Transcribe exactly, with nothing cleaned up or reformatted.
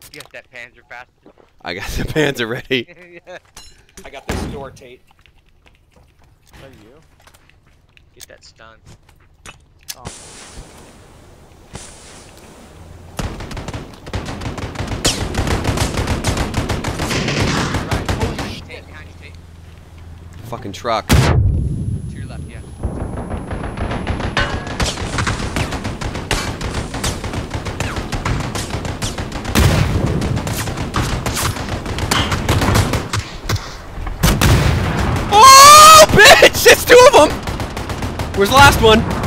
You got that Panzer fast. I got the Panzer ready. Yeah. I got this door, Tate. Is that you? Get that stun. Oh. Right. Holy shit. Tate, behind you, Tate. Fucking truck. To your left, yeah. Oh, bitch! It's two of them! Where's the last one?